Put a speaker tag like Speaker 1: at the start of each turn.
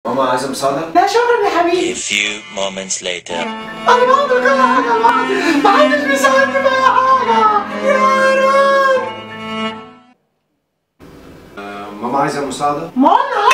Speaker 1: ماما عايزة مساعدة؟
Speaker 2: لا شكرا يا حبيبي.
Speaker 3: A few moments later.
Speaker 2: أنا بعمل كل حاجة لوحدي، محدش بيساعدني في أي حاجة يا رب.
Speaker 1: ماما عايزة مساعدة؟
Speaker 2: ما قلنا